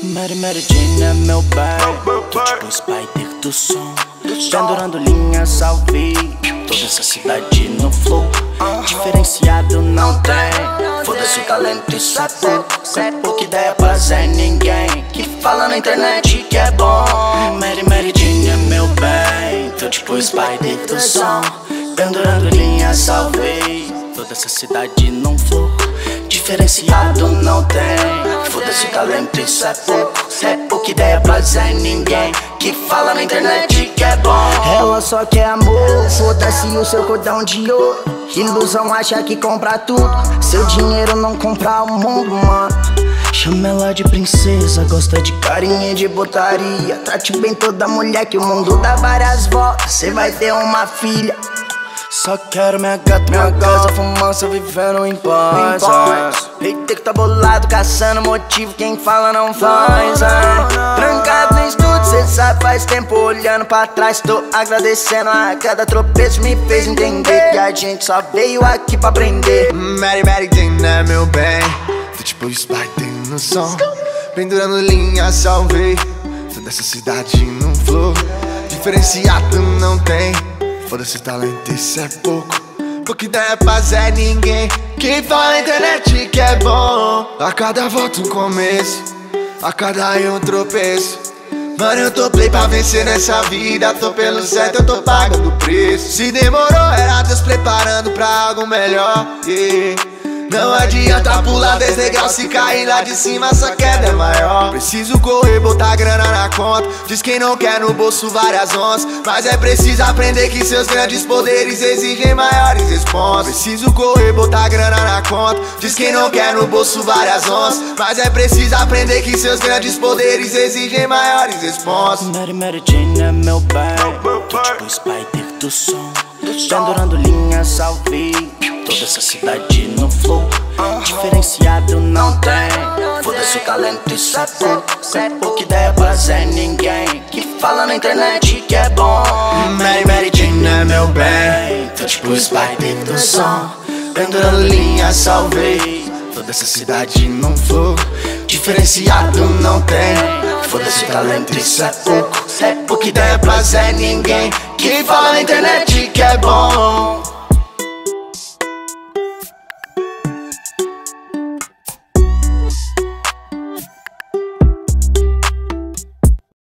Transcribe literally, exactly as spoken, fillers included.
Mary Mary Jane é meu bem, tô tipo Spider do som, pendurando linhas ao vivo, toda essa cidade no flow. Diferenciado não tem, foda-se o talento, isso é pouco. É pouca ideia pra Zé ninguém que fala na internet que é bom. Mary Mary Jane é meu bem, tô tipo Spider do som, pendurando linhas ao vivo, toda essa cidade num flow. Diferenciado não tem, foda-se o talento, isso é pouco. É pouca ideia pra Zé ninguém que fala na internet que é bom. Ela só quer amor, foda-se o seu cordão de ouro. Ilusão acha que compra tudo, seu dinheiro não compra o mundo, mano. Chama ela de princesa, gosta de carinha de botaria. Trate bem toda mulher que o mundo dá várias voltas, cê vai ter uma filha. Só quero minha gata, minha casa, fumaça, vivendo em paz. Eita que tá bolado, caçando motivo, quem fala não faz. Trancado no estúdio, cê sabe, faz tempo olhando pra trás. Tô agradecendo a cada tropeço, me fez entender que a gente só veio aqui pra aprender. Mary Mary Jane é meu bem, tô tipo Spider no som, pendurando linha, salvei toda essa cidade num flow. Diferenciado não tem, foda-se talento, isso é pouco. Pouca ideia pra Zé ninguém quem fala na internet que é bom. A cada volta um começo, a cada erro um tropeço. Mano, eu tô play pra vencer nessa vida, tô pelo certo, eu tô pagando o preço. Se demorou, era Deus preparando pra algo melhor, yeah. Não adianta pular dez degraus, se cair lá de cima essa queda é maior. Preciso correr, botar grana na conta, diz quem não quer no bolso várias onças. Mas é preciso aprender que seus grandes poderes exigem maiores responsas. Preciso correr, botar grana na conta, diz quem não quer no bolso várias onças. Mas é preciso aprender que seus grandes poderes exigem maiores responsas. Mary Mary Jane é meu bem, tô tipo Spider do som, pendurando linhas ao vivo, toda essa cidade no flow. Diferenciado não tem, foda-se o talento, isso é pouco. É pouca ideia pra Zé ninguém que fala na internet que é bom. Mary Mary Jane é meu bem, tô tipo Spider do som, pendurando linhas, salvei toda essa cidade num flow. Diferenciado não tem, foda-se o talento, isso é pouco. É pouca ideia pra Zé ninguém que fala na internet que é bom.